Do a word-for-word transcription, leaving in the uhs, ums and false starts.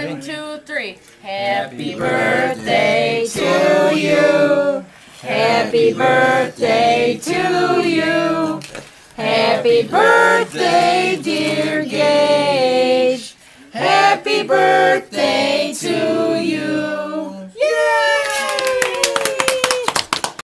One, two, three. Happy birthday to you. Happy birthday to you. Happy birthday, dear Gage. Happy birthday to